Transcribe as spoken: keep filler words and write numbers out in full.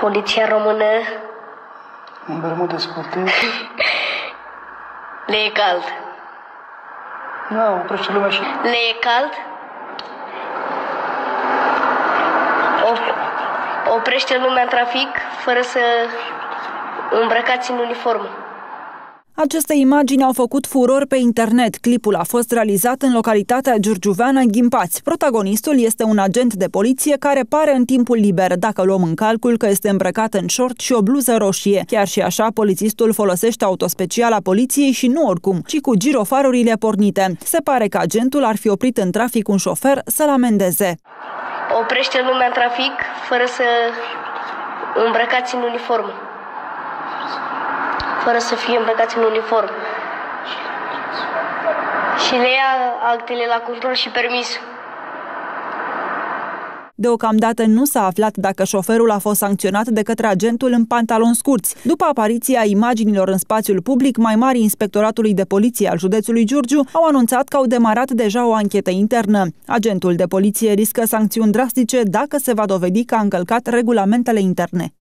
Poliția română. În bermude scurte. Le e cald. Da, oprește lumea și... Le e cald. Op- oprește lumea în trafic fără să îmbrăcați în uniformă. Aceste imagini au făcut furor pe internet. Clipul a fost realizat în localitatea giurgiuveană Ghimpați. Protagonistul este un agent de poliție care pare în timpul liber, dacă luăm în calcul că este îmbrăcat în șort și o bluză roșie. Chiar și așa, polițistul folosește autospeciala poliției și nu oricum, ci cu girofarurile pornite. Se pare că agentul ar fi oprit în trafic un șofer să-l amendeze. Oprește lumea în trafic fără să îmbrăcați în uniformă. Fără să fie îmbrăcați în uniform. Și le ia actele la control și permis. Deocamdată nu s-a aflat dacă șoferul a fost sancționat de către agentul în pantaloni scurți. După apariția imaginilor în spațiul public, mai mari Inspectoratului de Poliție al județului Giurgiu au anunțat că au demarat deja o anchetă internă. Agentul de poliție riscă sancțiuni drastice dacă se va dovedi că a încălcat regulamentele interne.